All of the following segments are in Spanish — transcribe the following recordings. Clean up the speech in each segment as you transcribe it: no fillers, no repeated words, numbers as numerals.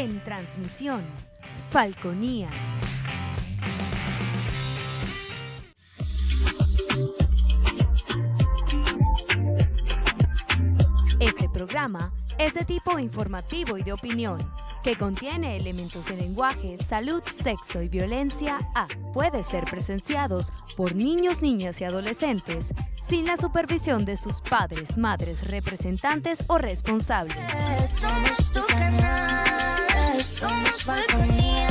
En transmisión, Falconía. Este programa es de tipo informativo y de opinión, que contiene elementos de lenguaje, salud, sexo y violencia puede ser presenciados por niños, niñas y adolescentes sin la supervisión de sus padres, madres, representantes o responsables. Somos tu canal, somos Falconía.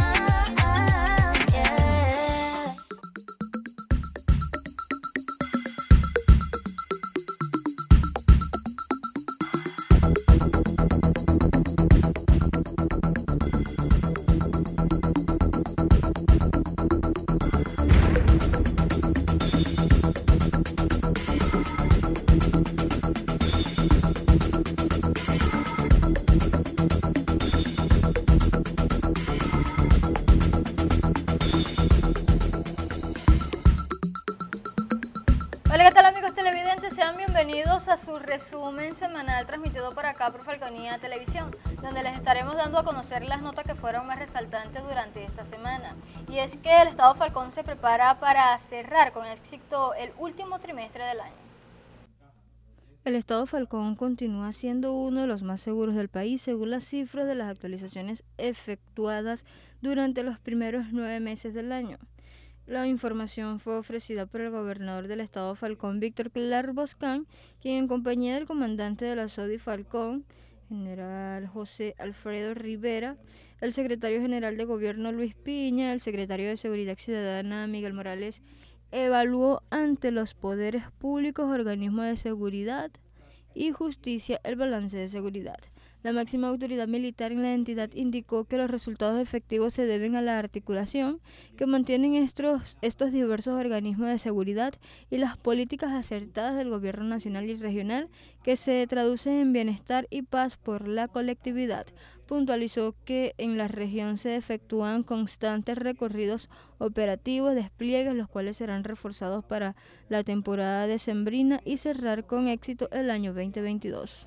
Hola, ¿qué tal amigos televidentes? Sean bienvenidos a su resumen semanal transmitido por acá por Falconía Televisión, donde les estaremos dando a conocer las notas que fueron más resaltantes durante esta semana. Y es que el Estado Falcón se prepara para cerrar con éxito el último trimestre del año. El Estado Falcón continúa siendo uno de los más seguros del país según las cifras de las actualizaciones efectuadas durante los primeros 9 meses del año. La información fue ofrecida por el gobernador del Estado Falcón, Víctor Clark Boscán, quien en compañía del comandante de la SODI Falcón, general José Alfredo Rivera, el secretario general de Gobierno Luis Piña, el secretario de Seguridad Ciudadana Miguel Morales, evaluó ante los poderes públicos, organismos de seguridad y justicia el balance de seguridad. La máxima autoridad militar en la entidad indicó que los resultados efectivos se deben a la articulación que mantienen estos diversos organismos de seguridad y las políticas acertadas del gobierno nacional y regional que se traducen en bienestar y paz por la colectividad. Puntualizó que en la región se efectúan constantes recorridos operativos, despliegues, los cuales serán reforzados para la temporada decembrina y cerrar con éxito el año 2022.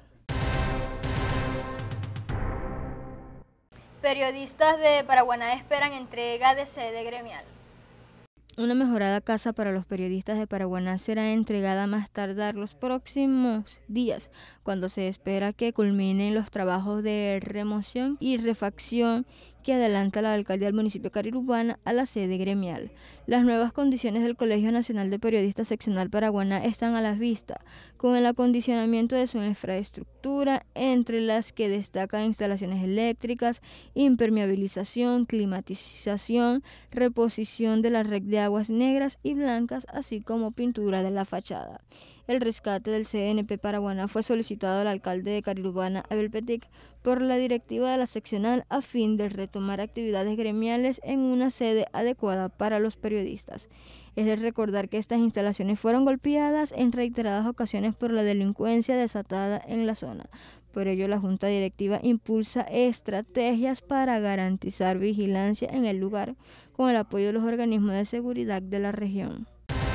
Periodistas de Paraguaná esperan entrega de sede gremial. Una mejorada casa para los periodistas de Paraguaná será entregada a más tardar los próximos días, cuando se espera que culminen los trabajos de remoción y refacción que adelanta la alcaldía del municipio Carirubana a la sede gremial. Las nuevas condiciones del Colegio Nacional de Periodistas Seccional Paraguaná están a la vista, con el acondicionamiento de su infraestructura, entre las que destacan instalaciones eléctricas, impermeabilización, climatización, reposición de la red de aguas negras y blancas, así como pintura de la fachada. El rescate del CNP Paraguaná fue solicitado al alcalde de Carirubana, Abel Petit, por la directiva de la seccional a fin de retomar actividades gremiales en una sede adecuada para los periodistas. Es de recordar que estas instalaciones fueron golpeadas en reiteradas ocasiones por la delincuencia desatada en la zona. Por ello, la Junta Directiva impulsa estrategias para garantizar vigilancia en el lugar con el apoyo de los organismos de seguridad de la región.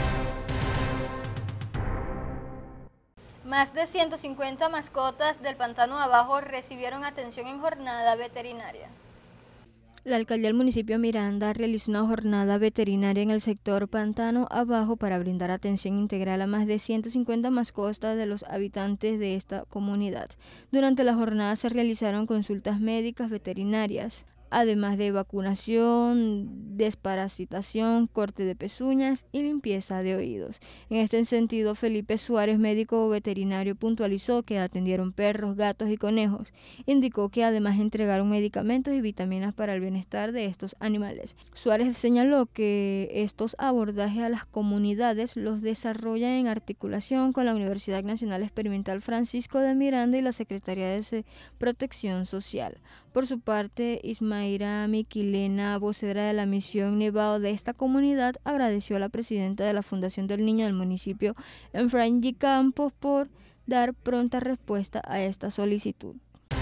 Más de 150 mascotas del Pantano Abajo recibieron atención en jornada veterinaria. La alcaldía del municipio Miranda realizó una jornada veterinaria en el sector Pantano Abajo para brindar atención integral a más de 150 mascotas de los habitantes de esta comunidad. Durante la jornada se realizaron consultas médicas veterinarias, además de vacunación, desparasitación, corte de pezuñas y limpieza de oídos. En este sentido, Felipe Suárez, médico veterinario, puntualizó que atendieron perros, gatos y conejos. Indicó que además entregaron medicamentos y vitaminas para el bienestar de estos animales. Suárez señaló que estos abordajes a las comunidades los desarrollan en articulación con la Universidad Nacional Experimental Francisco de Miranda y la Secretaría de Protección Social. Por su parte, Ismaira Miquilena, vocera de la misión Nevado de esta comunidad, agradeció a la presidenta de la Fundación del Niño del municipio, Efraín Campos, por dar pronta respuesta a esta solicitud.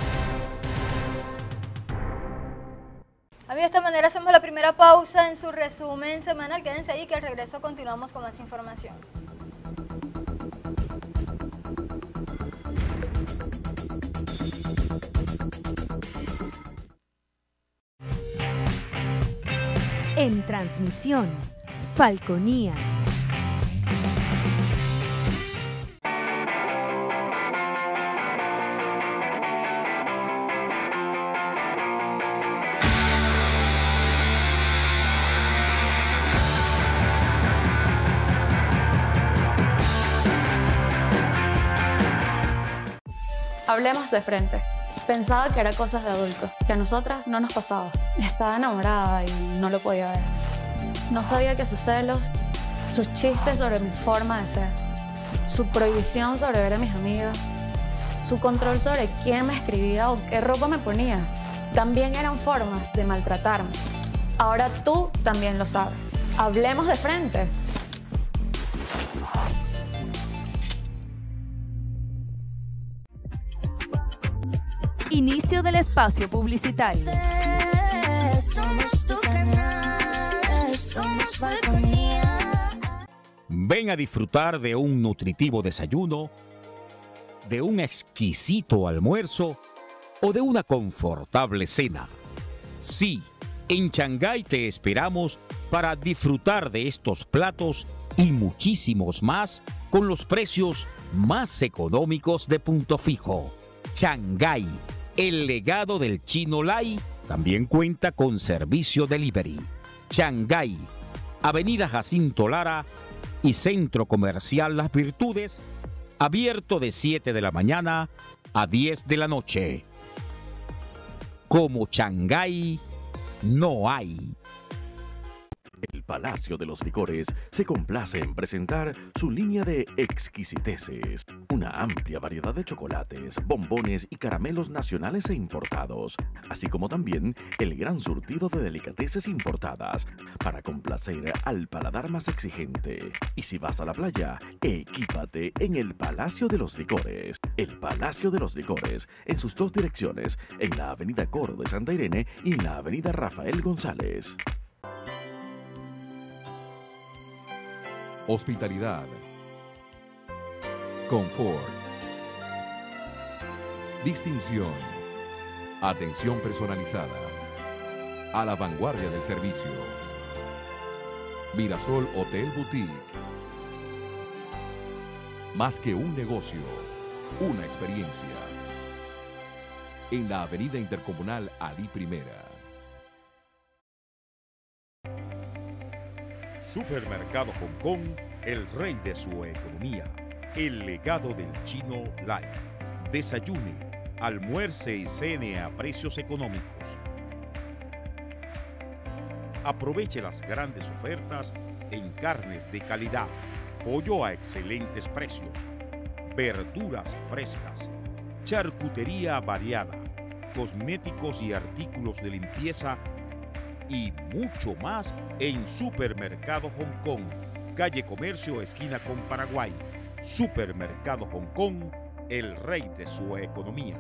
De esta manera hacemos la primera pausa en su resumen semanal. Quédense ahí que al regreso continuamos con más información. En transmisión, Falconía. Hablemos de frente. Pensaba que era cosas de adultos, que a nosotras no nos pasaba. Estaba enamorada y no lo podía ver. No sabía que sus celos, sus chistes sobre mi forma de ser, su prohibición sobre ver a mis amigas, su control sobre quién me escribía o qué ropa me ponía, también eran formas de maltratarme. Ahora tú también lo sabes. Hablemos de frente. Inicio del espacio publicitario. Somos tu canal, somos Falconía. Ven a disfrutar de un nutritivo desayuno, de un exquisito almuerzo o de una confortable cena. Sí, en Shanghái te esperamos para disfrutar de estos platos y muchísimos más con los precios más económicos de Punto Fijo. Shanghái, el legado del Chino Lai, también cuenta con servicio delivery. Shanghái, Avenida Jacinto Lara y Centro Comercial Las Virtudes, abierto de 7 de la mañana a 10 de la noche. Como Shanghái, no hay. El Palacio de los Licores se complace en presentar su línea de exquisiteces. Una amplia variedad de chocolates, bombones y caramelos nacionales e importados, así como también el gran surtido de delicateces importadas para complacer al paladar más exigente. Y si vas a la playa, equípate en el Palacio de los Licores. El Palacio de los Licores, en sus dos direcciones, en la Avenida Coro de Santa Irene y en la Avenida Rafael González. Hospitalidad, confort, distinción, atención personalizada, a la vanguardia del servicio. Mirasol Hotel Boutique. Más que un negocio, una experiencia. En la Avenida Intercomunal Ali Primera. Supermercado Hong Kong, el rey de su economía. El legado del Chino Lai. Desayune, almuerce y cene a precios económicos. Aproveche las grandes ofertas en carnes de calidad, pollo a excelentes precios, verduras frescas, charcutería variada, cosméticos y artículos de limpieza y mucho más en Supermercado Hong Kong, calle Comercio, esquina con Paraguay. Supermercado Hong Kong, el rey de su economía.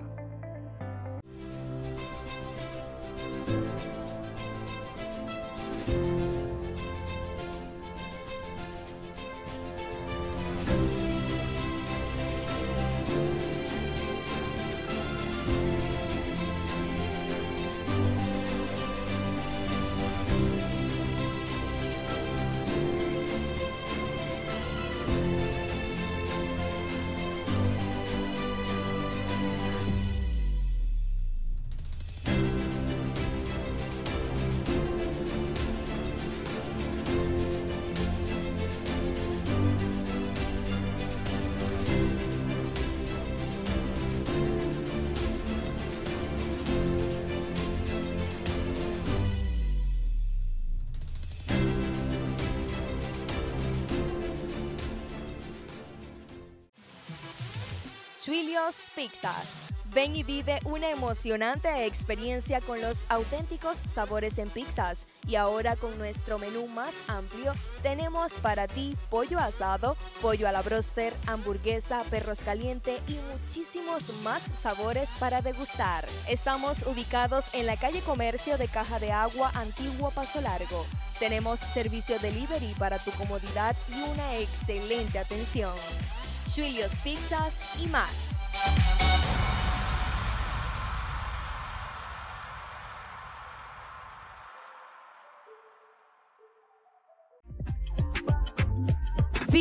Chuilio's Pizzas. Ven y vive una emocionante experiencia con los auténticos sabores en pizzas. Y ahora con nuestro menú más amplio, tenemos para ti pollo asado, pollo a la bróster, hamburguesa, perros caliente y muchísimos más sabores para degustar. Estamos ubicados en la calle Comercio de Caja de Agua, Antiguo Paso Largo. Tenemos servicio delivery para tu comodidad y una excelente atención. Chuilio's Pizzas y más.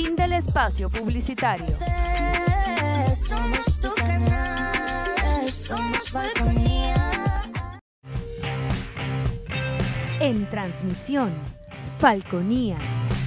Fin del espacio publicitario. Somos tu canal, somos Falconía. En transmisión, Falconía.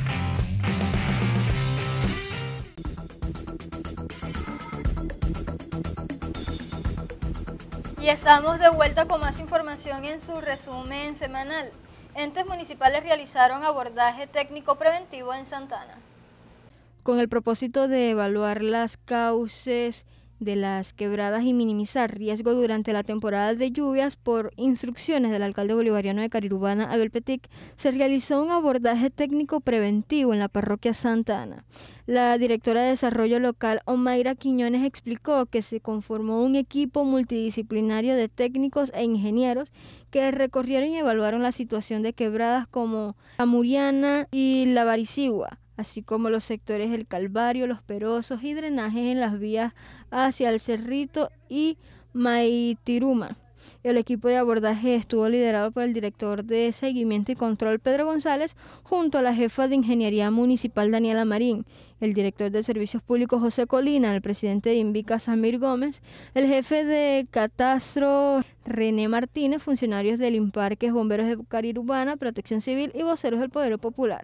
Y estamos de vuelta con más información en su resumen semanal. Entes municipales realizaron abordaje técnico preventivo en Santana. Con el propósito de evaluar las causas de las quebradas y minimizar riesgo durante la temporada de lluvias, por instrucciones del alcalde bolivariano de Carirubana, Abel Petit, se realizó un abordaje técnico preventivo en la parroquia Santa Ana. La directora de Desarrollo Local, Omaira Quiñones, explicó que se conformó un equipo multidisciplinario de técnicos e ingenieros que recorrieron y evaluaron la situación de quebradas como la Muriana y la Baricigua, así como los sectores El Calvario, Los Perosos y drenajes en las vías hacia el Cerrito y Maitiruma. El equipo de abordaje estuvo liderado por el director de Seguimiento y Control, Pedro González, junto a la jefa de Ingeniería Municipal, Daniela Marín, el director de Servicios Públicos, José Colina, el presidente de Invica, Samir Gómez, el jefe de Catastro, René Martínez, funcionarios del Imparques, bomberos de Carirubana, Protección Civil y voceros del Poder Popular.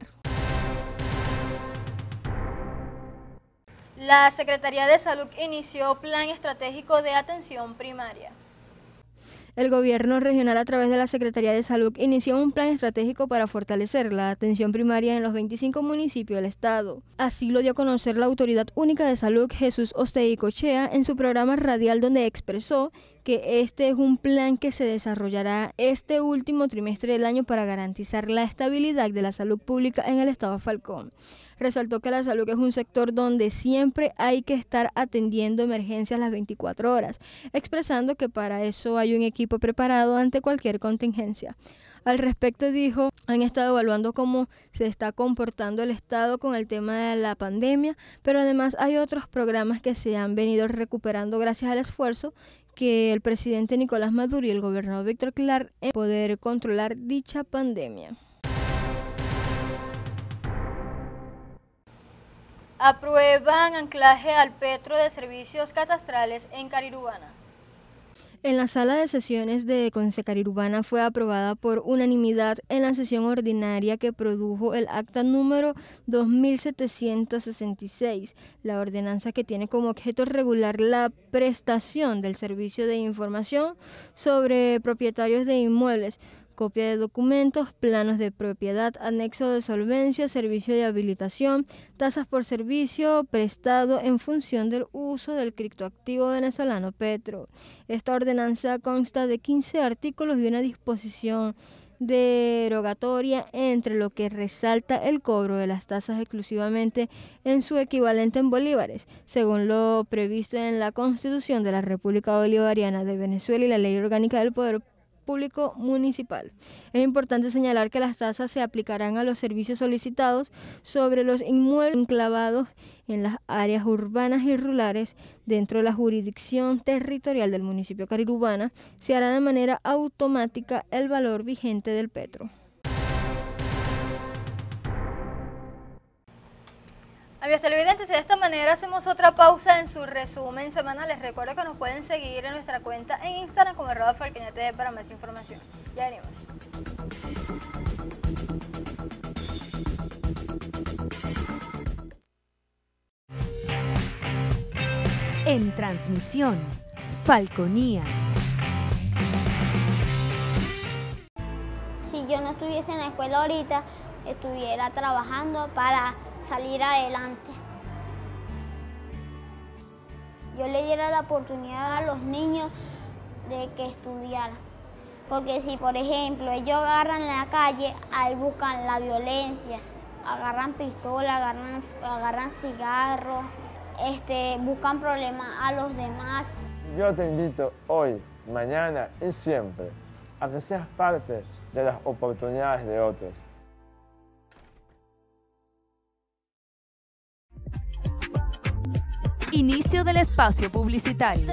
La Secretaría de Salud inició plan estratégico de atención primaria. El gobierno regional, a través de la Secretaría de Salud, inició un plan estratégico para fortalecer la atención primaria en los 25 municipios del estado. Así lo dio a conocer la Autoridad Única de Salud, Jesús Osteicochea, en su programa radial, donde expresó que este es un plan que se desarrollará este último trimestre del año para garantizar la estabilidad de la salud pública en el estado Falcón. Resaltó que la salud es un sector donde siempre hay que estar atendiendo emergencias las 24 horas, expresando que para eso hay un equipo preparado ante cualquier contingencia. Al respecto dijo, han estado evaluando cómo se está comportando el Estado con el tema de la pandemia, pero además hay otros programas que se han venido recuperando gracias al esfuerzo que el presidente Nicolás Maduro y el gobernador Víctor Clark en poder controlar dicha pandemia. Aprueban anclaje al Petro de servicios catastrales en Carirubana. En la sala de sesiones de Conce Carirubana fue aprobada por unanimidad en la sesión ordinaria que produjo el acta número 2766, la ordenanza que tiene como objeto regular la prestación del servicio de información sobre propietarios de inmuebles, copia de documentos, planos de propiedad, anexo de solvencia, servicio de habilitación, tasas por servicio prestado en función del uso del criptoactivo venezolano Petro. Esta ordenanza consta de 15 artículos y una disposición derogatoria, entre lo que resalta el cobro de las tasas exclusivamente en su equivalente en bolívares, según lo previsto en la Constitución de la República Bolivariana de Venezuela y la Ley Orgánica del Poder Público Municipal. Es importante señalar que las tasas se aplicarán a los servicios solicitados sobre los inmuebles enclavados en las áreas urbanas y rurales dentro de la jurisdicción territorial del municipio Carirubana. Se hará de manera automática el valor vigente del Petro. Amigos televidentes, de esta manera hacemos otra pausa en su resumen semanal. Les recuerdo que nos pueden seguir en nuestra cuenta en Instagram como @FalconIaTV para más información. Ya venimos. En transmisión, Falconía. Si yo no estuviese en la escuela ahorita, estuviera trabajando para salir adelante. Yo le diera la oportunidad a los niños de que estudiaran. Porque si, por ejemplo, ellos agarran la calle, ahí buscan la violencia, agarran pistola, agarran cigarros, buscan problemas a los demás. Yo te invito hoy, mañana y siempre a que seas parte de las oportunidades de otros. Inicio del espacio publicitario.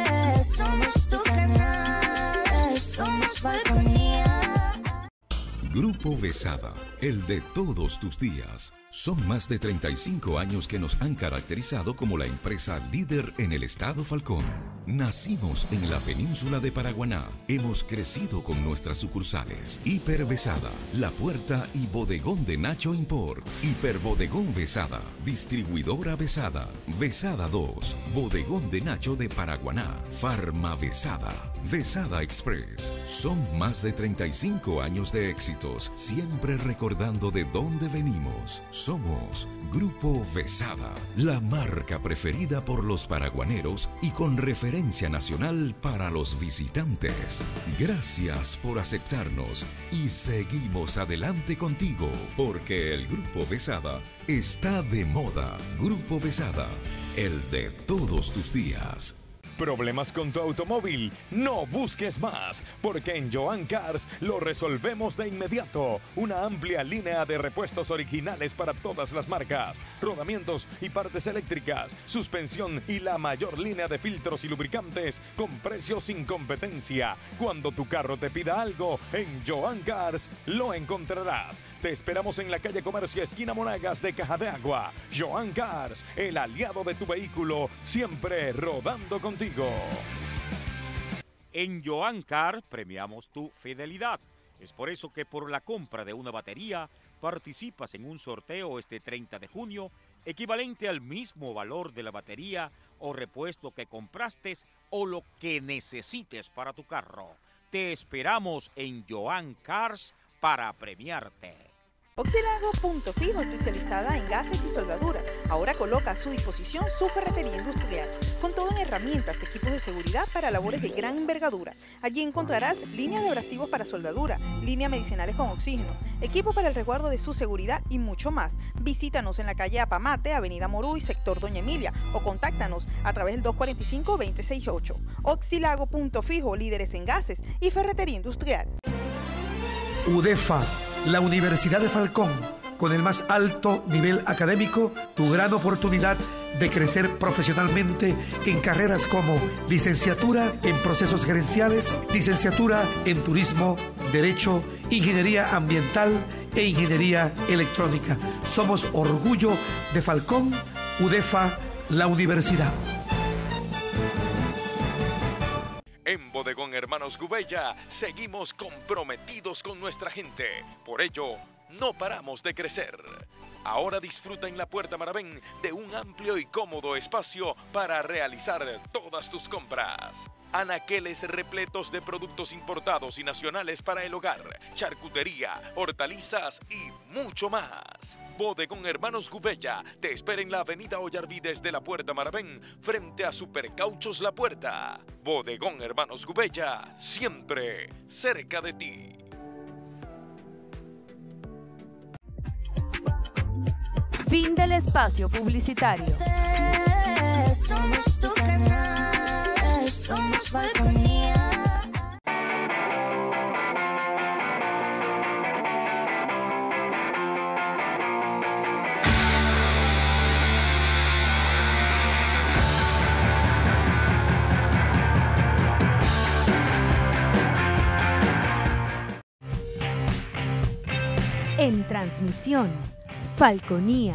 Somos tu canal, somos Falconía. Grupo Besada, el de todos tus días. Son más de 35 años que nos han caracterizado como la empresa líder en el estado Falcón. Nacimos en la península de Paraguaná. Hemos crecido con nuestras sucursales. Hiper Besada, La Puerta y Bodegón de Nacho Import. Hiper Bodegón Besada, Distribuidora Besada, Besada 2, Bodegón de Nacho de Paraguaná, Farma Besada, Besada Express. Son más de 35 años de éxitos, siempre recordando de dónde venimos. Somos Grupo Besada, la marca preferida por los paraguaneros y con referencia nacional para los visitantes. Gracias por aceptarnos y seguimos adelante contigo, porque el Grupo Besada está de moda. Grupo Besada, el de todos tus días. ¿Problemas con tu automóvil? No busques más, porque en Joan Cars lo resolvemos de inmediato. Una amplia línea de repuestos originales para todas las marcas, rodamientos y partes eléctricas, suspensión y la mayor línea de filtros y lubricantes con precios sin competencia. Cuando tu carro te pida algo, en Joan Cars lo encontrarás. Te esperamos en la calle Comercio, esquina Monagas de Caja de Agua. Joan Cars, el aliado de tu vehículo, siempre rodando contigo. En Joan Car premiamos tu fidelidad. Es por eso que por la compra de una batería participas en un sorteo este 30 de junio equivalente al mismo valor de la batería o repuesto que compraste o lo que necesites para tu carro. Te esperamos en Joan Cars para premiarte. Oxilago Punto Fijo, especializada en gases y soldaduras. Ahora coloca a su disposición su ferretería industrial, con todo en herramientas, equipos de seguridad para labores de gran envergadura. Allí encontrarás líneas de abrasivos para soldadura, líneas medicinales con oxígeno, equipo para el resguardo de su seguridad y mucho más. Visítanos en la calle Apamate, avenida Moruy, sector Doña Emilia, o contáctanos a través del 245-2068. Oxilago Punto Fijo, líderes en gases y ferretería industrial. UDEFA, la Universidad de Falcón, con el más alto nivel académico, tu gran oportunidad de crecer profesionalmente en carreras como licenciatura en procesos gerenciales, licenciatura en turismo, derecho, ingeniería ambiental e ingeniería electrónica. Somos orgullo de Falcón. UDEFA, la universidad. En Bodegón Hermanos Gubella seguimos comprometidos con nuestra gente. Por ello, no paramos de crecer. Ahora disfruta en la Puerta Maravén de un amplio y cómodo espacio para realizar todas tus compras. Anaqueles repletos de productos importados y nacionales para el hogar, charcutería, hortalizas y mucho más. Bodegón Hermanos Gubella te espera en la avenida Ollarvides de la Puerta Maravén, frente a Supercauchos La Puerta. Bodegón Hermanos Gubella, siempre cerca de ti. Fin del espacio publicitario. Somos tu canal, somos Falconía. En transmisión, Falconía.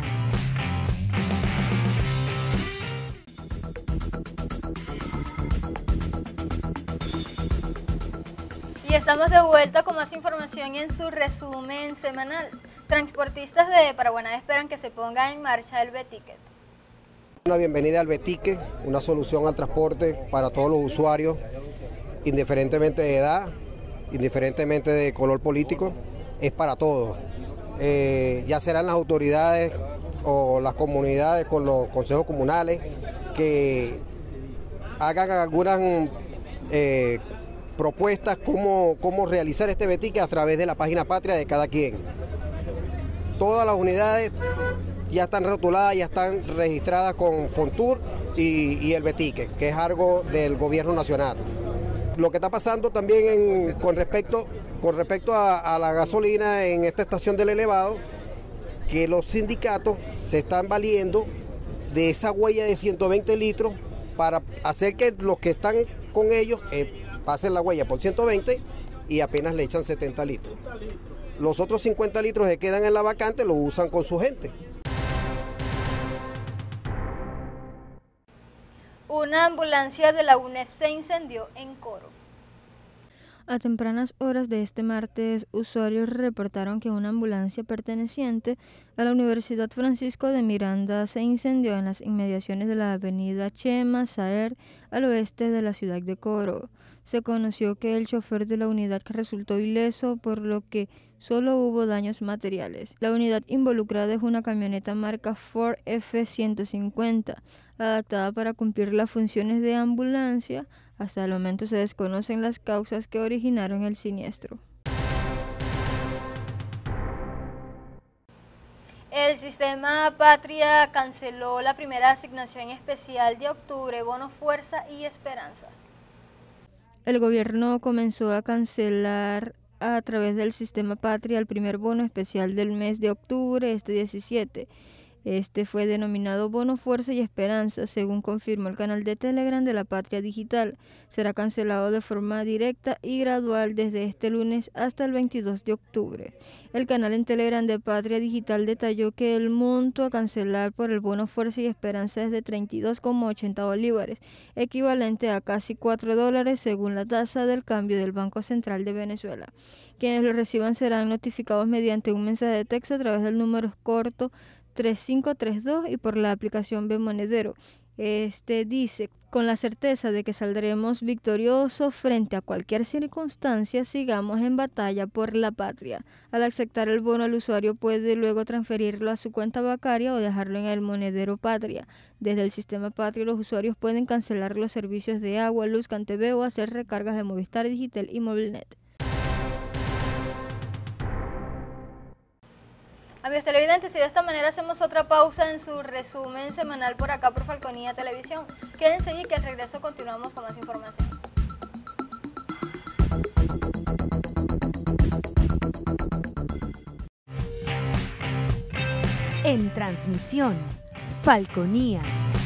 Y estamos de vuelta con más información en su resumen semanal. Transportistas de Paraguaná esperan que se ponga en marcha el B-Ticket. Una bienvenida al B-Ticket, una solución al transporte para todos los usuarios, indiferentemente de edad, indiferentemente de color político, es para todos. Ya serán las autoridades o las comunidades con los consejos comunales que hagan algunas propuestas cómo realizar este B-Ticket a través de la página patria de cada quien. Todas las unidades ya están rotuladas, ya están registradas con Fontur y el B-Ticket, que es algo del gobierno nacional. Lo que está pasando también con respecto a la gasolina en esta estación del elevado, que los sindicatos se están valiendo de esa huella de 120 litros para hacer que los que están con ellos pasen la huella por 120 y apenas le echan 70 litros. Los otros 50 litros que quedan en la vacante los usan con su gente. Una ambulancia de la UNEF se incendió en Coro. A tempranas horas de este martes, usuarios reportaron que una ambulancia perteneciente a la Universidad Francisco de Miranda se incendió en las inmediaciones de la avenida Chema Saer, al oeste de la ciudad de Coro. Se conoció que el chofer de la unidad resultó ileso, por lo que solo hubo daños materiales. La unidad involucrada es una camioneta marca Ford F-150, adaptada para cumplir las funciones de ambulancia. Hasta el momento se desconocen las causas que originaron el siniestro. El Sistema Patria canceló la primera asignación especial de octubre, Bono Fuerza y Esperanza. El gobierno comenzó a cancelar a través del Sistema Patria el primer bono especial del mes de octubre, este 17. Este fue denominado Bono Fuerza y Esperanza, según confirmó el canal de Telegram de la Patria Digital. Será cancelado de forma directa y gradual desde este lunes hasta el 22 de octubre. El canal en Telegram de Patria Digital detalló que el monto a cancelar por el Bono Fuerza y Esperanza es de 32,80 bolívares, equivalente a casi $4 según la tasa del cambio del Banco Central de Venezuela. Quienes lo reciban serán notificados mediante un mensaje de texto a través del número corto 3532 y por la aplicación B-Monedero. Este dice: con la certeza de que saldremos victoriosos frente a cualquier circunstancia, sigamos en batalla por la patria. Al aceptar el bono, el usuario puede luego transferirlo a su cuenta bancaria o dejarlo en el monedero Patria. Desde el Sistema Patria, los usuarios pueden cancelar los servicios de agua, luz, CanTV o hacer recargas de Movistar Digital y Movilnet. Amigos televidentes, y de esta manera hacemos otra pausa en su resumen semanal por acá por Falconía Televisión. Quédense allí que al regreso continuamos con más información. En transmisión, Falconía.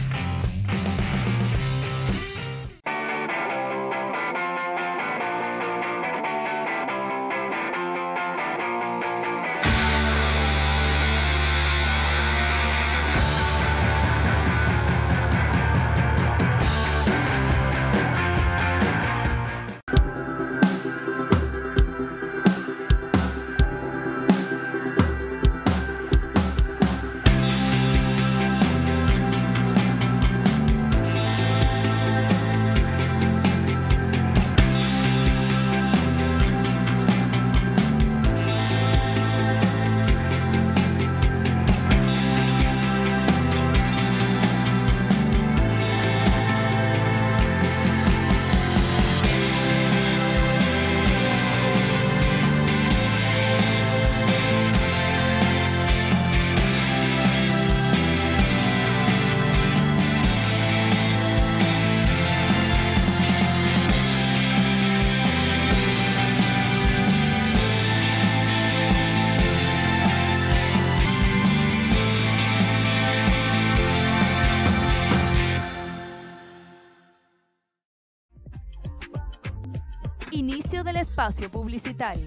Inicio del espacio publicitario.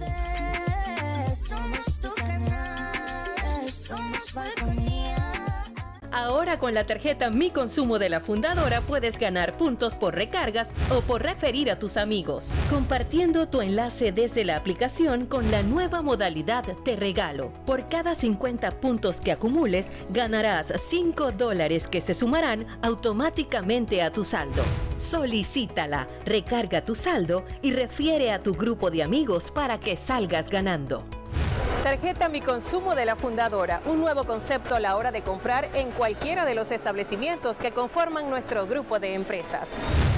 Somos tu canal, somos Falconía. Ahora con la tarjeta Mi Consumo de la Fundadora puedes ganar puntos por recargas o por referir a tus amigos, compartiendo tu enlace desde la aplicación con la nueva modalidad Te Regalo. Por cada 50 puntos que acumules, ganarás $5 que se sumarán automáticamente a tu saldo. Solicítala, recarga tu saldo y refiere a tu grupo de amigos para que salgas ganando. Tarjeta Mi Consumo de la Fundadora, un nuevo concepto a la hora de comprar en cualquiera de los establecimientos que conforman nuestro grupo de empresas.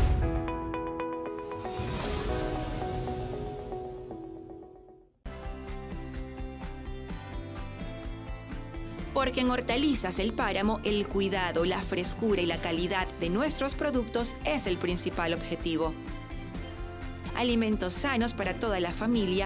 Porque en Hortalizas El Páramo, el cuidado, la frescura y la calidad de nuestros productos es el principal objetivo. Alimentos sanos para toda la familia.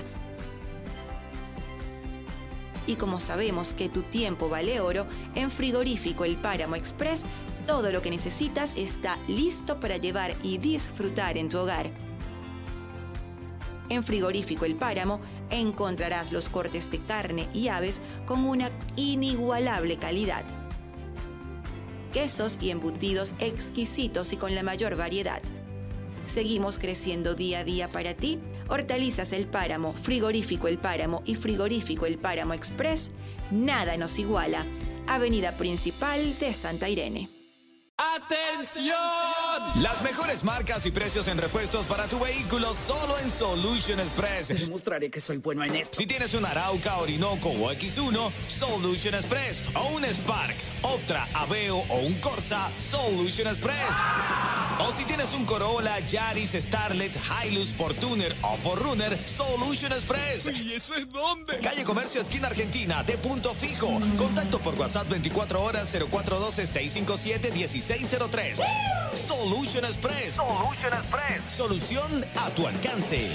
Y como sabemos que tu tiempo vale oro, en Frigorífico El Páramo Express, todo lo que necesitas está listo para llevar y disfrutar en tu hogar. En Frigorífico El Páramo encontrarás los cortes de carne y aves con una inigualable calidad. Quesos y embutidos exquisitos y con la mayor variedad. Seguimos creciendo día a día para ti. Hortalizas El Páramo, Frigorífico El Páramo y Frigorífico El Páramo Express, nada nos iguala. Avenida Principal de Santa Irene. ¡Atención! Las mejores marcas y precios en repuestos para tu vehículo solo en Solution Express. Te demostraré que soy bueno en esto. Si tienes un Arauca, Orinoco o X1, Solution Express. O un Spark, Optra, Aveo o un Corsa, Solution Express. O si tienes un Corolla, Yaris, Starlet, Hilux, Fortuner o 4Runner, Solution Express. ¿Y eso es dónde? Calle Comercio, esquina Argentina, de Punto Fijo. Contacto por WhatsApp 24 horas 0412-657-1603. Solution Express. Solution Express. Solución a tu alcance.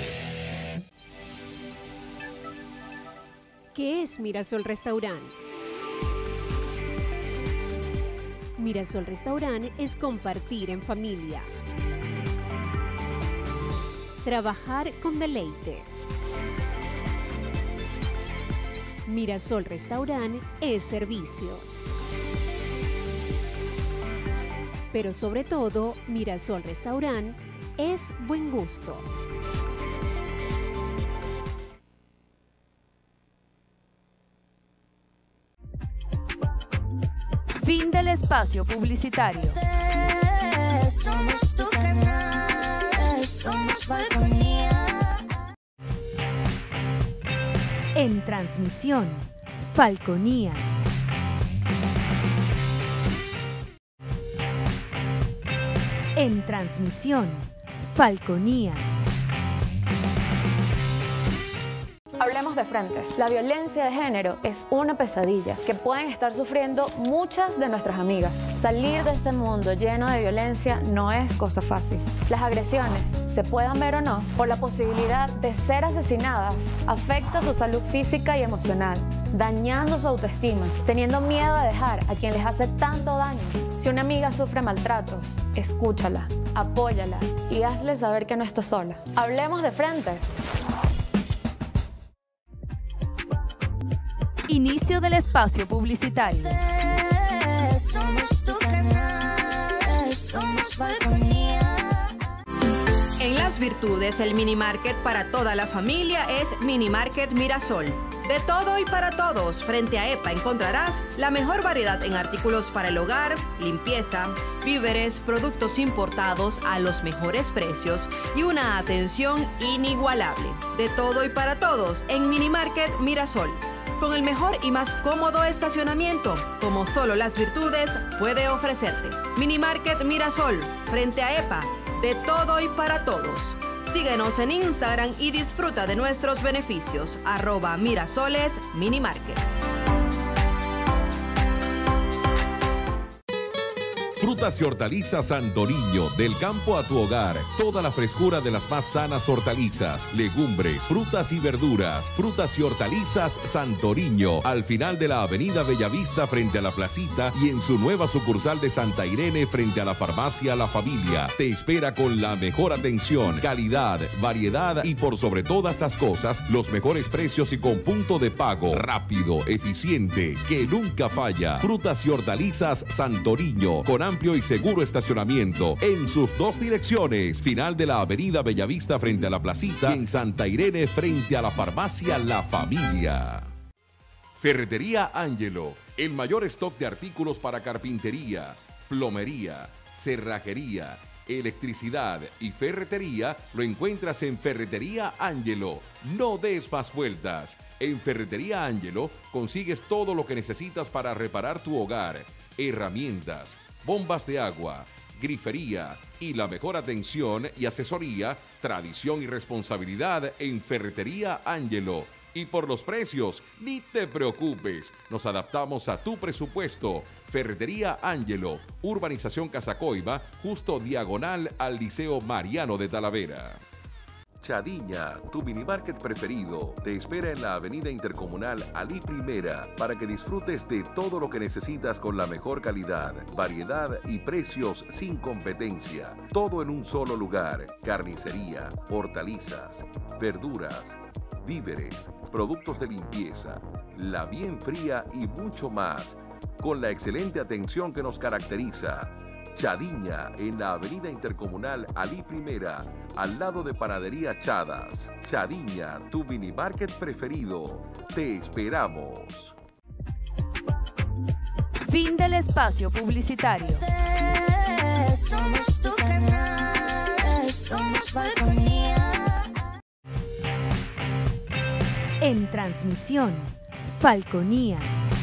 ¿Qué es Mirasol Restaurant? Mirasol Restaurant es compartir en familia. Trabajar con deleite. Mirasol Restaurant es servicio. Pero sobre todo, Mirasol Restaurant es buen gusto. Fin del espacio publicitario. Somos tu canal, somos Falconía. En transmisión, Falconía. En transmisión, Falconía. Hablemos de frente. La violencia de género es una pesadilla que pueden estar sufriendo muchas de nuestras amigas. Salir de este mundo lleno de violencia no es cosa fácil. Las agresiones, se puedan ver o no, por la posibilidad de ser asesinadas, afecta su salud física y emocional, dañando su autoestima, teniendo miedo de dejar a quien les hace tanto daño. Si una amiga sufre maltratos, escúchala, apóyala y hazle saber que no está sola. Hablemos de frente. Inicio del espacio publicitario. Somos tu canal, somos Falconía. En Las Virtudes, el mini market para toda la familia es Mini Market Mirasol. De todo y para todos, frente a EPA encontrarás la mejor variedad en artículos para el hogar, limpieza, víveres, productos importados a los mejores precios y una atención inigualable. De todo y para todos en Mini Market Mirasol. Con el mejor y más cómodo estacionamiento, como solo Las Virtudes puede ofrecerte. Mini Market Mirasol, frente a EPA, de todo y para todos. Síguenos en Instagram y disfruta de nuestros beneficios. @Mirasoles Minimarket. Frutas y hortalizas Santo Niño, del campo a tu hogar. Toda la frescura de las más sanas hortalizas, legumbres, frutas y verduras. Frutas y hortalizas Santo Niño, al final de la avenida Bellavista frente a la placita y en su nueva sucursal de Santa Irene frente a la farmacia La Familia. Te espera con la mejor atención, calidad, variedad y por sobre todas las cosas, los mejores precios y con punto de pago rápido, eficiente, que nunca falla. Frutas y hortalizas Santo Niño, con amplio y seguro estacionamiento en sus dos direcciones, final de la avenida Bellavista frente a la placita y en Santa Irene frente a la farmacia La Familia. Ferretería Ángelo, el mayor stock de artículos para carpintería, plomería, cerrajería, electricidad y ferretería lo encuentras en Ferretería Ángelo. No des más vueltas. En Ferretería Ángelo consigues todo lo que necesitas para reparar tu hogar, herramientas, bombas de agua, grifería y la mejor atención y asesoría, tradición y responsabilidad en Ferretería Ángelo. Y por los precios, ni te preocupes, nos adaptamos a tu presupuesto. Ferretería Ángelo, Urbanización Casacoiba, justo diagonal al Liceo Mariano de Talavera. Chadiña, tu minimarket preferido, te espera en la Avenida Intercomunal Alí Primera para que disfrutes de todo lo que necesitas con la mejor calidad, variedad y precios sin competencia. Todo en un solo lugar: carnicería, hortalizas, verduras, víveres, productos de limpieza, la bien fría y mucho más, con la excelente atención que nos caracteriza. Chadiña, en la Avenida Intercomunal Alí Primera, al lado de Panadería Chadas. Chadiña, tu minimarket preferido. Te esperamos. Fin del espacio publicitario. Somos tu canal, somos Falconía. En transmisión, Falconía.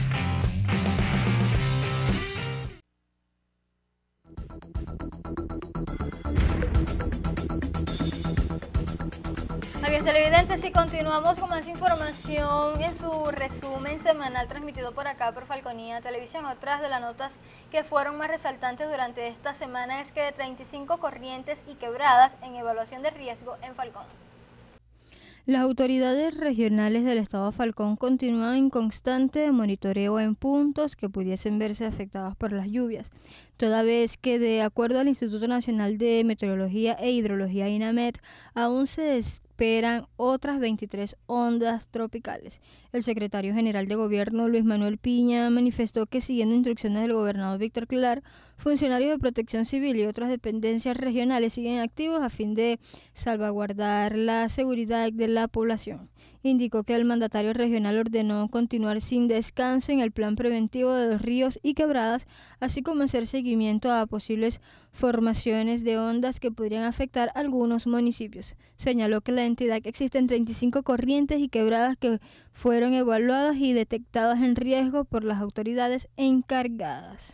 Amigos televidentes, y continuamos con más información en su resumen semanal transmitido por acá por Falconía Televisión. Otras de las notas que fueron más resaltantes durante esta semana es que de 35 corrientes y quebradas en evaluación de riesgo en Falcón. Las autoridades regionales del estado Falcón continúan en constante monitoreo en puntos que pudiesen verse afectados por las lluvias, toda vez que, de acuerdo al Instituto Nacional de Meteorología e Hidrología INAMET, aún se esperan otras 23 ondas tropicales. El secretario general de Gobierno, Luis Manuel Piña, manifestó que, siguiendo instrucciones del gobernador Víctor Clar, funcionarios de Protección Civil y otras dependencias regionales siguen activos a fin de salvaguardar la seguridad de la población. Indicó que el mandatario regional ordenó continuar sin descanso en el plan preventivo de los ríos y quebradas, así como hacer seguimiento a posibles formaciones de ondas que podrían afectar algunos municipios. Señaló que en la entidad existen 35 corrientes y quebradas que fueron evaluadas y detectadas en riesgo por las autoridades encargadas.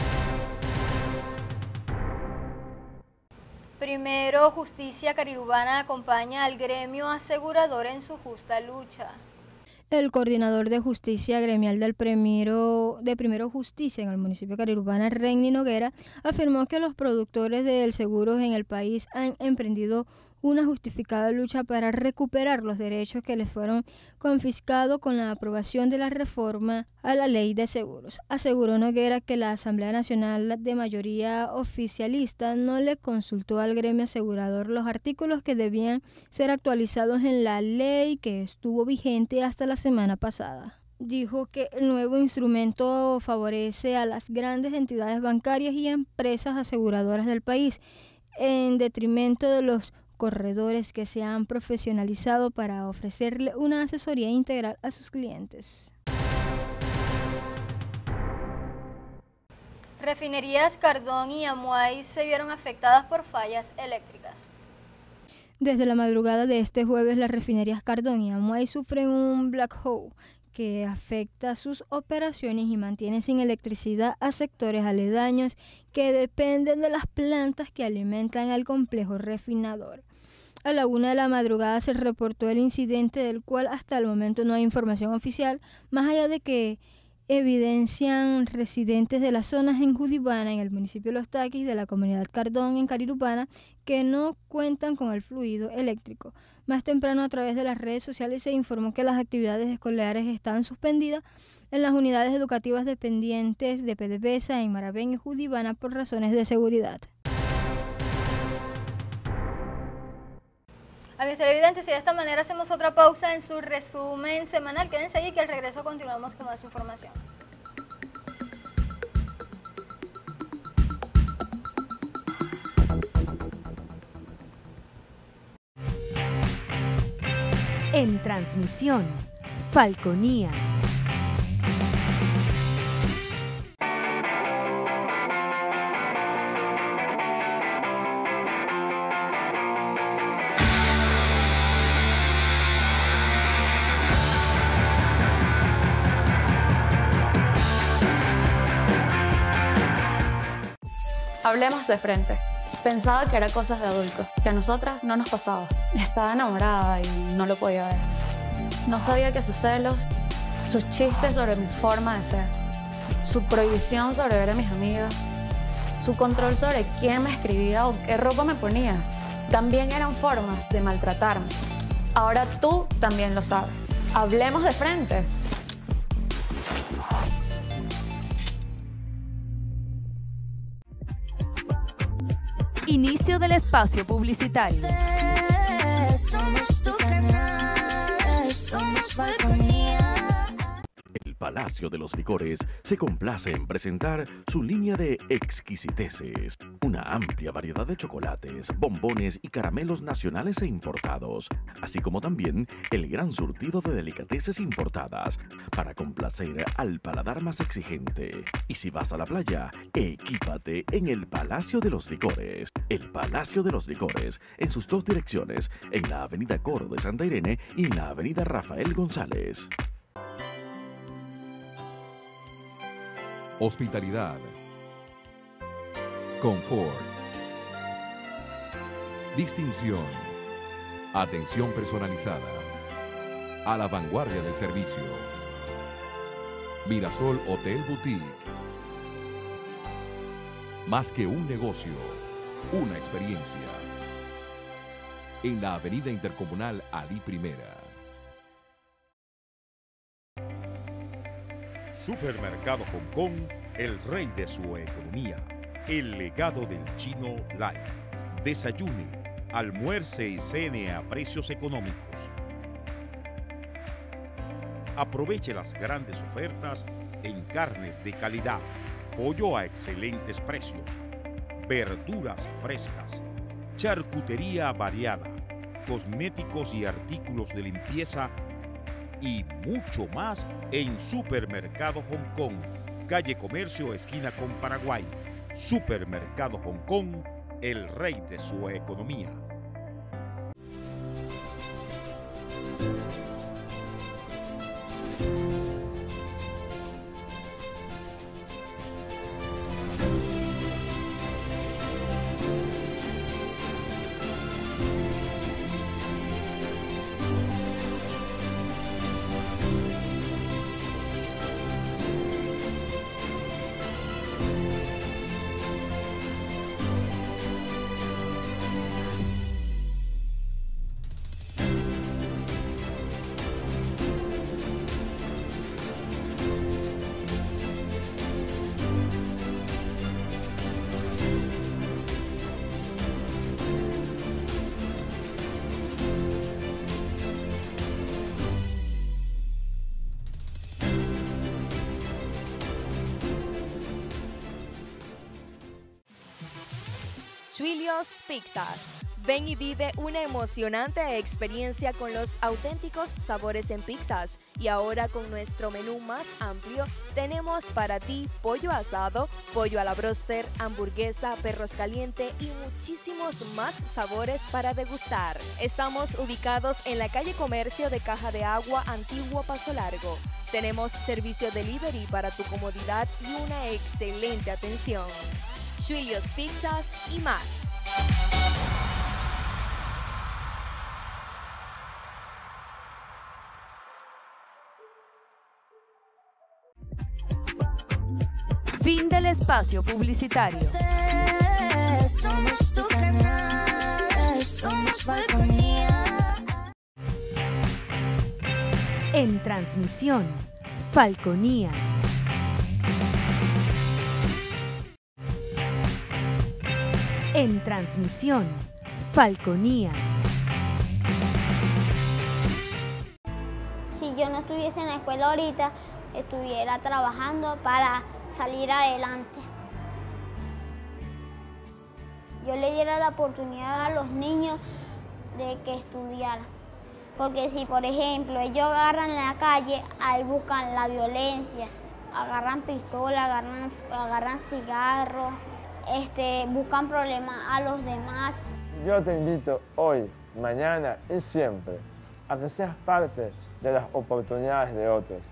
Primero, Justicia Carirubana acompaña al gremio asegurador en su justa lucha. El coordinador de justicia gremial de Primero Justicia en el municipio de Carirubana, Renny Noguera, afirmó que los productores de seguros en el país han emprendido una justificada lucha para recuperar los derechos que les fueron confiscados con la aprobación de la reforma a la ley de seguros. Aseguró Noguera que la Asamblea Nacional, de mayoría oficialista, no le consultó al gremio asegurador los artículos que debían ser actualizados en la ley que estuvo vigente hasta la semana pasada. Dijo que el nuevo instrumento favorece a las grandes entidades bancarias y empresas aseguradoras del país, en detrimento de los corredores que se han profesionalizado para ofrecerle una asesoría integral a sus clientes. Refinerías Cardón y Amuay se vieron afectadas por fallas eléctricas. Desde la madrugada de este jueves, las refinerías Cardón y Amuay sufren un black hole que afecta sus operaciones y mantiene sin electricidad a sectores aledaños que dependen de las plantas que alimentan al complejo refinador. A la 1 de la madrugada se reportó el incidente, del cual hasta el momento no hay información oficial, más allá de que evidencian residentes de las zonas en Judibana, en el municipio de Los Taquis, de la comunidad Cardón, en Carirubana, que no cuentan con el fluido eléctrico. Más temprano, a través de las redes sociales, se informó que las actividades escolares estaban suspendidas en las unidades educativas dependientes de PDVSA en Maravén y Judibana por razones de seguridad. Amigos televidentes, y de esta manera hacemos otra pausa en su resumen semanal. Quédense allí que al regreso continuamos con más información. En transmisión, Falconía. Hablemos de frente. Pensaba que era cosas de adultos, que a nosotras no nos pasaba. Estaba enamorada y no lo podía ver. No sabía que sus celos, sus chistes sobre mi forma de ser, su prohibición sobre ver a mis amigas, su control sobre quién me escribía o qué ropa me ponía, También eran formas de maltratarme. Ahora tú también lo sabes. Hablemos de frente. Inicio del espacio publicitario. Somos tu canal, somos Falconía. El Palacio de los Licores se complace en presentar su línea de exquisiteces. Una amplia variedad de chocolates, bombones y caramelos nacionales e importados, así como también el gran surtido de delicateces importadas para complacer al paladar más exigente. Y si vas a la playa, equípate en el Palacio de los Licores. El Palacio de los Licores, en sus dos direcciones, en la avenida Coro de Santa Irene y en la avenida Rafael González. Hospitalidad, confort, distinción, atención personalizada, a la vanguardia del servicio. Mirasol Hotel Boutique. Más que un negocio, una experiencia. En la avenida Intercomunal Ali Primera. Supermercado Hong Kong, el rey de su economía. El legado del chino Lai. Desayune, almuerce y cene a precios económicos. Aproveche las grandes ofertas en carnes de calidad, pollo a excelentes precios, verduras frescas, charcutería variada, cosméticos y artículos de limpieza y mucho más en Supermercado Hong Kong, calle Comercio, esquina con Paraguay. Supermercado Hong Kong, el rey de su economía. Chuilios Pizzas. Ven y vive una emocionante experiencia con los auténticos sabores en pizzas. Y ahora con nuestro menú más amplio, tenemos para ti pollo asado, pollo a la bróster, hamburguesa, perros caliente y muchísimos más sabores para degustar. Estamos ubicados en la calle Comercio de Caja de Agua, Antiguo Paso Largo. Tenemos servicio delivery para tu comodidad y una excelente atención. Chuilios Pizzas y más. Fin del espacio publicitario. Somos tu canal, somos Falconía. En transmisión, Falconía. En transmisión, Falconía. Si yo no estuviese en la escuela ahorita, estuviera trabajando para salir adelante. Yo le diera la oportunidad a los niños de que estudiaran. Porque si, por ejemplo, ellos agarran la calle, ahí buscan la violencia, agarran pistola, agarran cigarros, buscan problemas a los demás. Yo te invito hoy, mañana y siempre a que seas parte de las oportunidades de otros.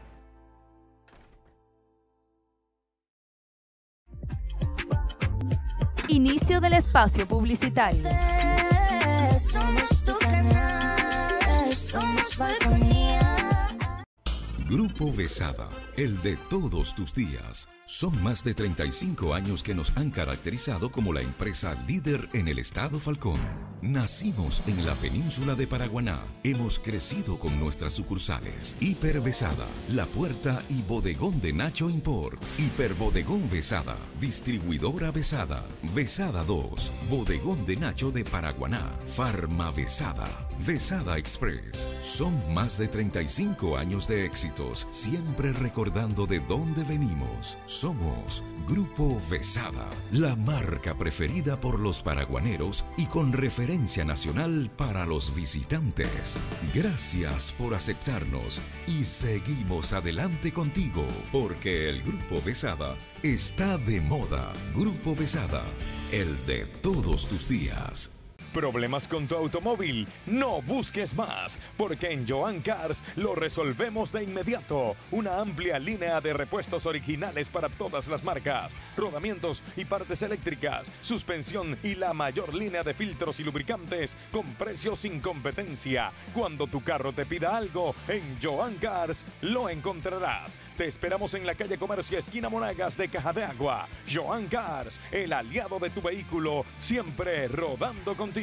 Inicio del espacio publicitario. Somos tu canal, somos Falconía. Grupo Besada, el de todos tus días. Son más de 35 años que nos han caracterizado como la empresa líder en el estado Falcón. Nacimos en la península de Paraguaná. Hemos crecido con nuestras sucursales. Hiper Besada, La Puerta y Bodegón de Nacho Import. Hiper Bodegón Besada, Distribuidora Besada, Besada 2, Bodegón de Nacho de Paraguaná, Farma Besada, Besada Express. Son más de 35 años de éxitos, siempre recordando de dónde venimos. Somos Grupo Besada, la marca preferida por los paraguaneros y con referencia nacional para los visitantes. Gracias por aceptarnos y seguimos adelante contigo, porque el Grupo Besada está de moda. Grupo Besada, el de todos tus días. ¿Problemas con tu automóvil? No busques más, porque en Joan Cars lo resolvemos de inmediato. Una amplia línea de repuestos originales para todas las marcas, rodamientos y partes eléctricas, suspensión y la mayor línea de filtros y lubricantes con precios sin competencia. Cuando tu carro te pida algo, en Joan Cars lo encontrarás. Te esperamos en la calle Comercio, esquina Monagas de Caja de Agua. Joan Cars, el aliado de tu vehículo, siempre rodando contigo.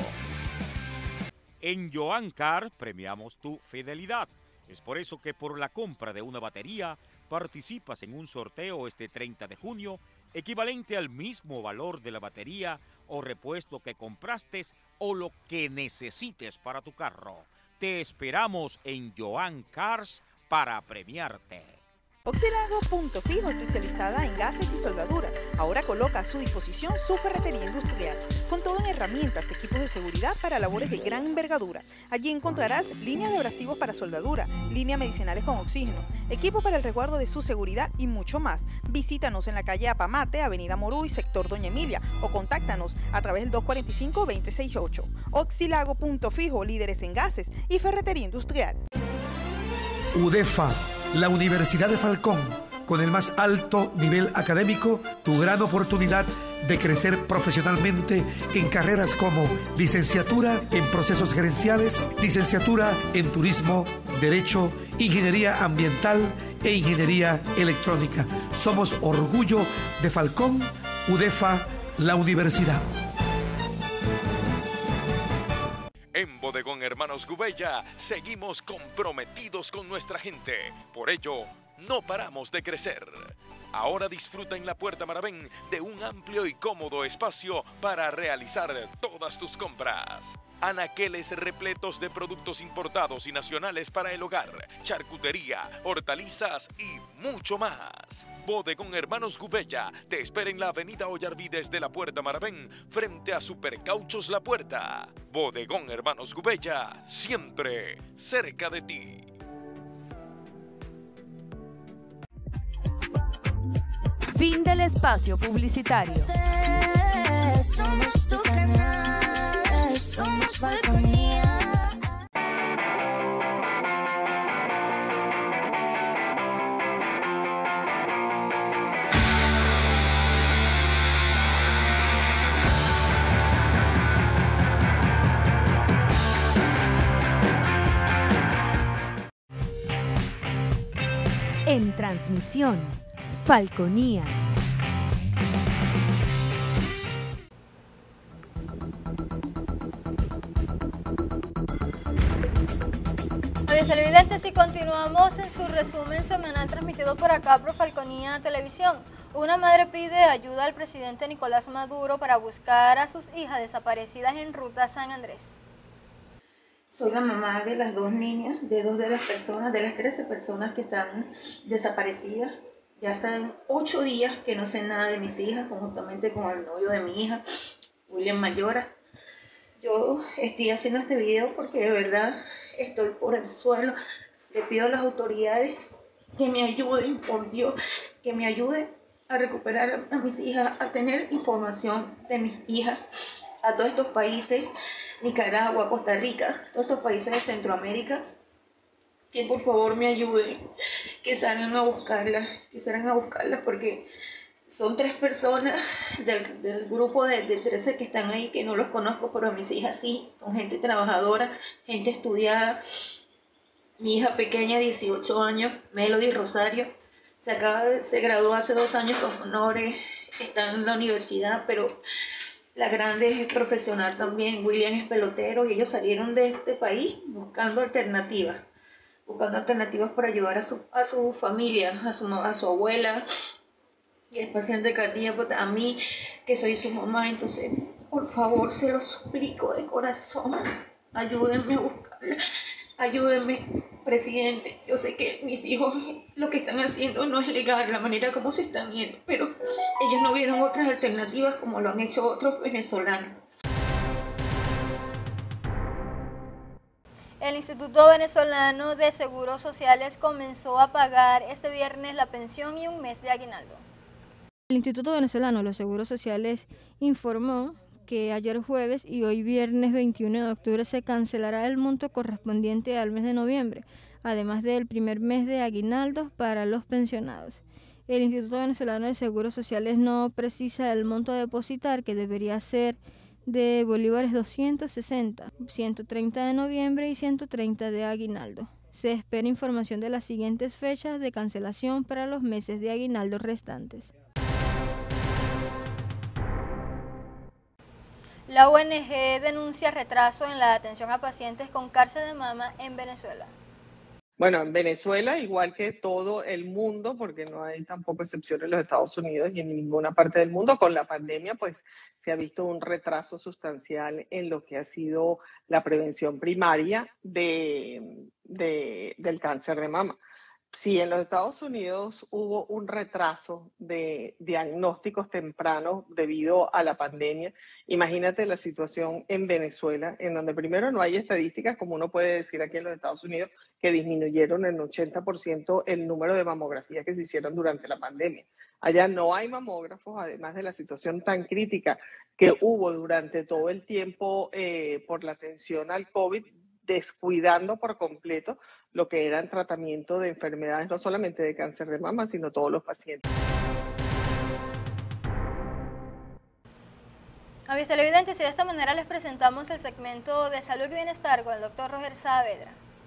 En Joan Car premiamos tu fidelidad. Es por eso que por la compra de una batería participas en un sorteo este 30 de junio equivalente al mismo valor de la batería o repuesto que compraste o lo que necesites para tu carro. Te esperamos en Joan Cars para premiarte. Oxilago Punto Fijo, especializada en gases y soldaduras. Ahora coloca a su disposición su ferretería industrial, con todo en herramientas, equipos de seguridad para labores de gran envergadura. Allí encontrarás líneas de abrasivos para soldadura, líneas medicinales con oxígeno, equipo para el resguardo de su seguridad y mucho más. Visítanos en la calle Apamate, avenida Moruy, sector Doña Emilia, o contáctanos a través del 245-2068. Oxilago Punto Fijo, líderes en gases y ferretería industrial. UDEFA, la Universidad de Falcón, con el más alto nivel académico, tu gran oportunidad de crecer profesionalmente en carreras como licenciatura en procesos gerenciales, licenciatura en turismo, derecho, ingeniería ambiental e ingeniería electrónica. Somos orgullo de Falcón. UDEFA, la universidad. En Bodegón Hermanos Gubella seguimos comprometidos con nuestra gente. Por ello, no paramos de crecer. Ahora disfruta en la Puerta Maravén de un amplio y cómodo espacio para realizar todas tus compras. Anaqueles repletos de productos importados y nacionales para el hogar, charcutería, hortalizas y mucho más. Bodegón Hermanos Gubella te espera en la avenida Ollarvides de la Puerta Maravén, frente a Supercauchos La Puerta. Bodegón Hermanos Gubella, siempre cerca de ti. Fin del espacio publicitario. Somos tu canal, somos Falconía. En transmisión, Falconía. Televidentes, y continuamos en su resumen semanal transmitido por acá por Falconía Televisión. Una madre pide ayuda al presidente Nicolás Maduro para buscar a sus hijas desaparecidas en Ruta San Andrés. Soy la mamá de las dos niñas, de dos de las personas, de las 13 personas que están desaparecidas. Ya hace 8 días que no sé nada de mis hijas, conjuntamente con el novio de mi hija, William Mayora. Yo estoy haciendo este video porque de verdad estoy por el suelo. Le pido a las autoridades que me ayuden, por Dios, que me ayuden a recuperar a mis hijas, a tener información de mis hijas, a todos estos países, Nicaragua, Costa Rica, todos estos países de Centroamérica, que por favor me ayuden, que salgan a buscarlas, porque son 3 personas del grupo de 13 que están ahí, que no los conozco, pero a mis hijas sí, son gente trabajadora, gente estudiada. Mi hija pequeña, 18 años, Melody Rosario, se graduó hace 2 años con honores, está en la universidad, pero la grande es profesional también. William es pelotero y ellos salieron de este país buscando alternativas para ayudar a su familia, a su abuela, y es paciente cardíaco, a mí que soy su mamá. Entonces, por favor, se lo suplico de corazón, ayúdenme a buscarla, ayúdenme, presidente. Yo sé que mis hijos lo que están haciendo no es legal, la manera como se están yendo, pero ellos no vieron otras alternativas como lo han hecho otros venezolanos. El Instituto Venezolano de Seguros Sociales comenzó a pagar este viernes la pensión y un mes de aguinaldo. El Instituto Venezolano de los Seguros Sociales informó que ayer jueves y hoy viernes 21 de octubre se cancelará el monto correspondiente al mes de noviembre, además del primer mes de aguinaldos para los pensionados. El Instituto Venezolano de Seguros Sociales no precisa el monto a depositar, que debería ser de bolívares 260, 130 de noviembre y 130 de aguinaldo. Se espera información de las siguientes fechas de cancelación para los meses de aguinaldo restantes. La ONG denuncia retraso en la atención a pacientes con cáncer de mama en Venezuela. Bueno, en Venezuela, igual que todo el mundo, porque no hay tampoco excepción en los Estados Unidos y en ninguna parte del mundo, con la pandemia, pues se ha visto un retraso sustancial en lo que ha sido la prevención primaria del cáncer de mama. Si en los Estados Unidos hubo un retraso de diagnósticos tempranos debido a la pandemia, imagínate la situación en Venezuela, en donde primero no hay estadísticas, como uno puede decir aquí en los Estados Unidos, que disminuyeron en 80% el número de mamografías que se hicieron durante la pandemia. Allá no hay mamógrafos, además de la situación tan crítica que hubo durante todo el tiempo por la atención al COVID, descuidando por completo lo que era el tratamiento de enfermedades, no solamente de cáncer de mama, sino todos los pacientes. A mis televidentes, y de esta manera les presentamos el segmento de Salud y Bienestar con el doctor Roger Saavedra.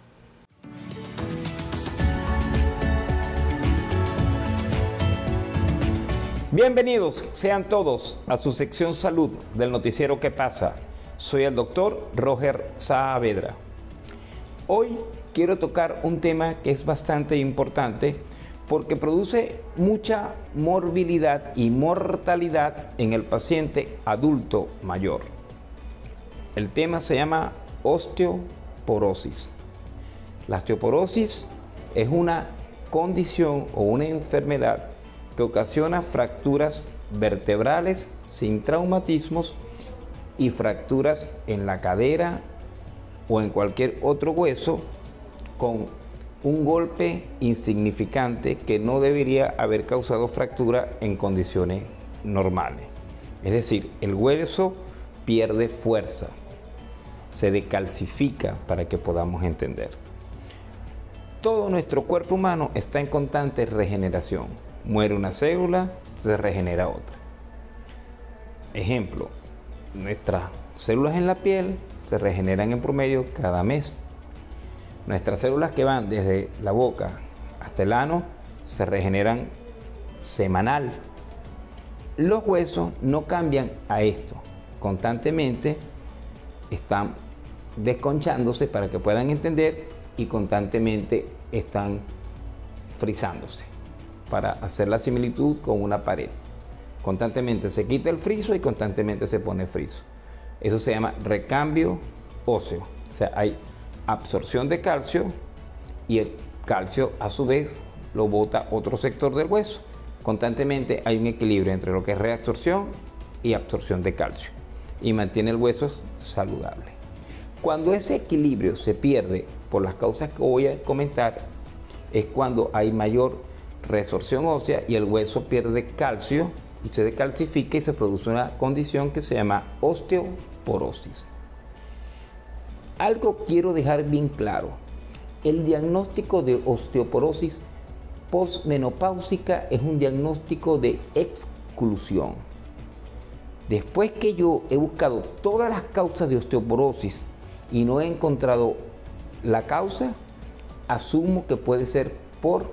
Bienvenidos sean todos a su sección Salud del noticiero ¿Qué pasa? Soy el doctor Roger Saavedra. Hoy quiero tocar un tema que es bastante importante porque produce mucha morbilidad y mortalidad en el paciente adulto mayor. El tema se llama osteoporosis. La osteoporosis es una condición o una enfermedad que ocasiona fracturas vertebrales sin traumatismos y fracturas en la cadera o en cualquier otro hueso con un golpe insignificante que no debería haber causado fractura en condiciones normales. Es decir, el hueso pierde fuerza, se decalcifica, para que podamos entender. Todo nuestro cuerpo humano está en constante regeneración. Muere una célula, se regenera otra. Ejemplo, nuestras células en la piel se regeneran en promedio cada mes. Nuestras células que van desde la boca hasta el ano se regeneran semanal. Los huesos no cambian a esto. Constantemente están desconchándose, para que puedan entender, y constantemente están frisándose para hacer la similitud con una pared. Constantemente se quita el friso y constantemente se pone friso. Eso se llama recambio óseo. O sea, hay absorción de calcio y el calcio a su vez lo bota otro sector del hueso. Constantemente hay un equilibrio entre lo que es reabsorción y absorción de calcio y mantiene el hueso saludable. Cuando ese equilibrio se pierde por las causas que voy a comentar, es cuando hay mayor resorción ósea y el hueso pierde calcio y se decalcifica y se produce una condición que se llama osteoporosis. Algo quiero dejar bien claro: el diagnóstico de osteoporosis postmenopáusica es un diagnóstico de exclusión. Después que yo he buscado todas las causas de osteoporosis y no he encontrado la causa, asumo que puede ser por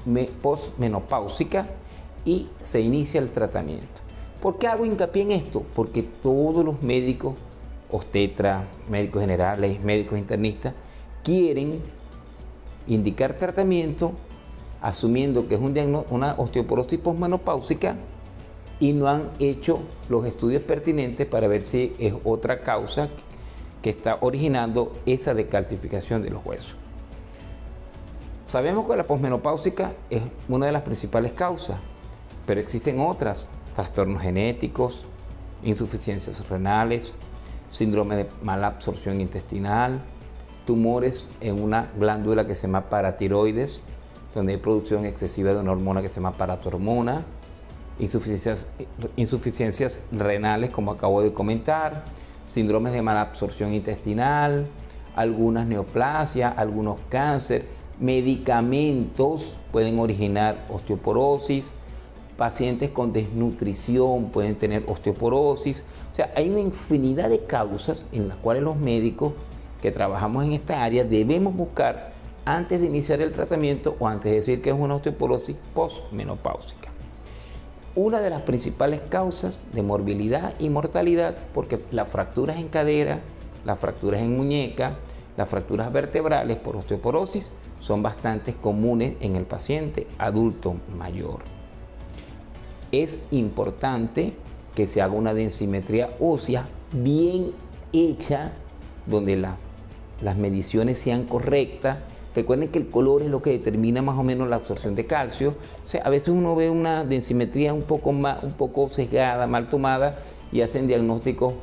posmenopáusica y se inicia el tratamiento. ¿Por qué hago hincapié en esto? Porque todos los médicos, obstetras, médicos generales, médicos internistas, quieren indicar tratamiento asumiendo que es una osteoporosis posmenopáusica y no han hecho los estudios pertinentes para ver si es otra causa que está originando esa decalcificación de los huesos. Sabemos que la posmenopáusica es una de las principales causas, pero existen otras: trastornos genéticos, insuficiencias renales, síndrome de mala absorción intestinal, tumores en una glándula que se llama paratiroides, donde hay producción excesiva de una hormona que se llama paratormona, insuficiencias renales, como acabo de comentar, síndromes de mala absorción intestinal, algunas neoplasias, algunos cánceres, medicamentos pueden originar osteoporosis, pacientes con desnutrición pueden tener osteoporosis. O sea, hay una infinidad de causas en las cuales los médicos que trabajamos en esta área debemos buscar antes de iniciar el tratamiento o antes de decir que es una osteoporosis posmenopáusica. Una de las principales causas de morbilidad y mortalidad, porque las fracturas en cadera, las fracturas en muñeca, las fracturas vertebrales por osteoporosis son bastante comunes en el paciente adulto mayor. Es importante que se haga una densimetría ósea bien hecha, donde las mediciones sean correctas. Recuerden que el color es lo que determina más o menos la absorción de calcio. O sea, a veces uno ve una densimetría un poco sesgada, mal tomada, y hacen diagnósticos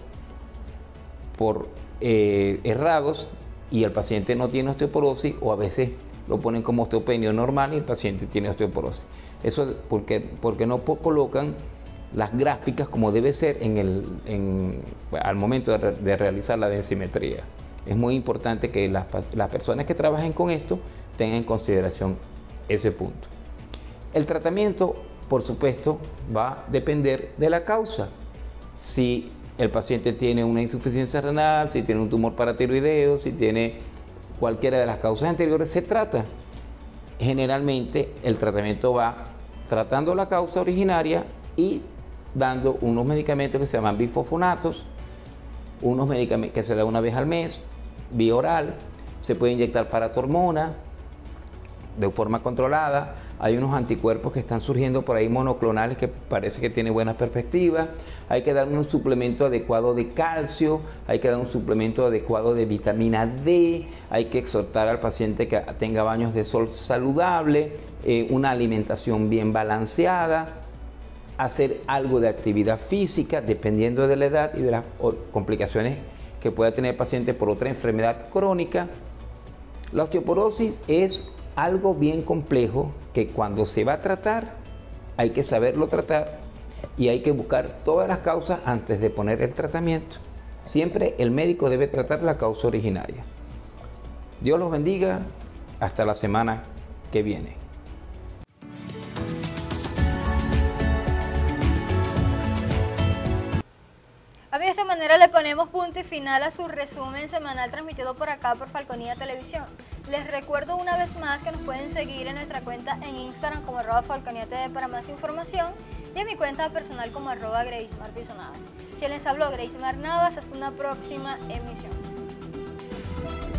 errados, y el paciente no tiene osteoporosis, o a veces lo ponen como osteopenia normal y el paciente tiene osteoporosis. Eso es porque no colocan las gráficas como debe ser al momento de realizar la densimetría. Es muy importante que las personas que trabajen con esto tengan en consideración ese punto. El tratamiento, por supuesto, va a depender de la causa. Si el paciente tiene una insuficiencia renal, si tiene un tumor paratiroideo, si tiene cualquiera de las causas anteriores, se trata. Generalmente el tratamiento va tratando la causa originaria y dando unos medicamentos que se llaman bifosfonatos, unos medicamentos que se da una vez al mes, vía oral. Se puede inyectar paratormona de forma controlada. Hay unos anticuerpos que están surgiendo por ahí monoclonales que parece que tienen buenas perspectivas. Hay que dar un suplemento adecuado de calcio, hay que dar un suplemento adecuado de vitamina D, hay que exhortar al paciente que tenga baños de sol saludable, una alimentación bien balanceada, hacer algo de actividad física dependiendo de la edad y de las complicaciones que pueda tener el paciente por otra enfermedad crónica. La osteoporosis es algo bien complejo que cuando se va a tratar hay que saberlo tratar y hay que buscar todas las causas antes de poner el tratamiento. Siempre el médico debe tratar la causa originaria. Dios los bendiga. Hasta la semana que viene. De esta manera le ponemos punto y final a su resumen semanal transmitido por acá por Falconía Televisión. Les recuerdo una vez más que nos pueden seguir en nuestra cuenta en Instagram como @FalconiaTV para más información y en mi cuenta personal como @GraceMar Navas. Quien les habló, Grace Mar Navas. Hasta una próxima emisión.